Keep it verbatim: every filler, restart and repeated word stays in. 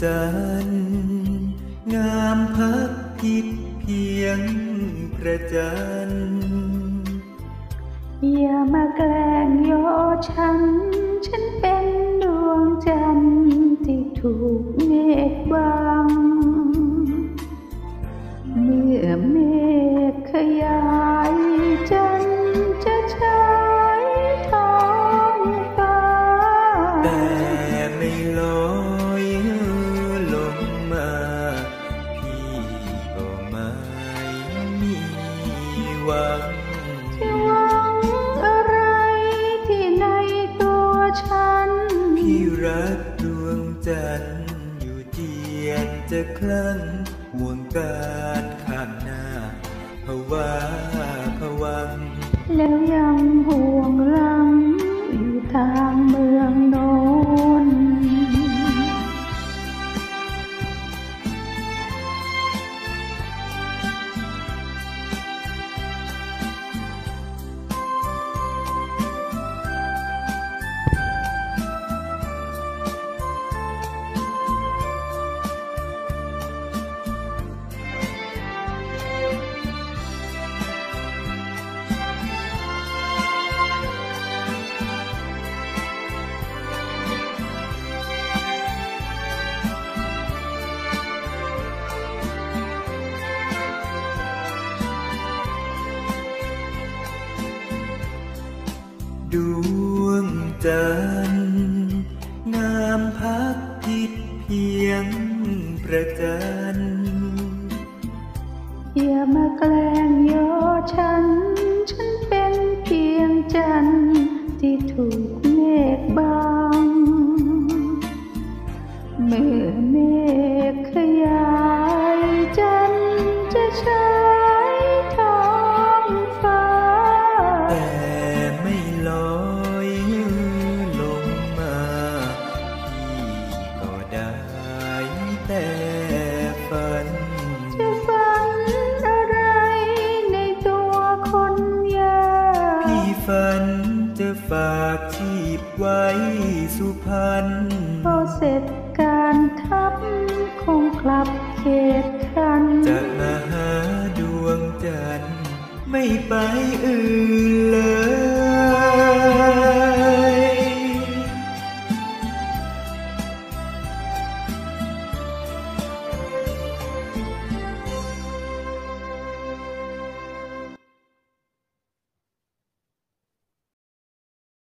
จันทร์งามพักพิษเพียงพระจันทร์อย่ามาแกล้งโยฉันฉันเป็นดวงจันทร์ที่ถูกเมฆบังเมื่อเมฆขยายจันทร์จะฉายท้องฟ้าแต่ไม่ลอยลงมาพี่ก็ไม่มีหวังจะหวังอะไรที่ในตัวฉันพี่รักดวงจันทร์อยู่เจียนจะคลั่งห่วงการข้างหน้าภาวะผวังแล้วยังห่วงหลังอยู่ทางเมืองโน้นดวงจันทร์งามพักพิษเพียงพระจันทร์อย่ามาแกล้งโยฉันฉันเป็นเพียงจันทร์ที่ถูกเมฆบังเมื่อเมฆขยายจันทร์จะฉายท้องฟ้าแต่ไม่ลอยลงมาพี่ก็ได้แต่ฝันจะฝันอะไรในตัวคนยากพี่ฝันจะฝากชีพไว้สุพรรณพอเสร็จการทัพคงกลับเขตคันจะมาหาดวงจันทร์ไม่ไปอื่นเลย